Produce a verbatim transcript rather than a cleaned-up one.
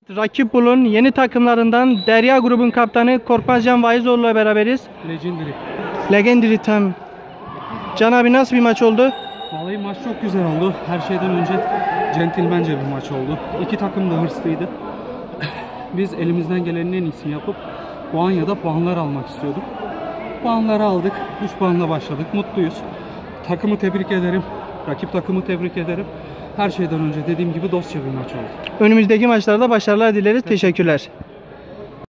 Rakip Bulun yeni takımlarından Derya grubun kaptanı Korkmaz Can Vaizoğlu ile beraberiz. Legendary. Legendary tam. Can abi nasıl bir maç oldu? Vallahi maç çok güzel oldu. Her şeyden önce centilmence bir maç oldu. İki takım da hırslıydı. Biz elimizden gelenin en iyisini yapıp puan ya da puanlar almak istiyorduk. Puanları aldık. üç puanla başladık. Mutluyuz. Takımı tebrik ederim. Rakip takımı tebrik ederim. Her şeyden önce dediğim gibi dostça bir maç oldu. Önümüzdeki maçlarda başarılar dileriz. Teşekkürler.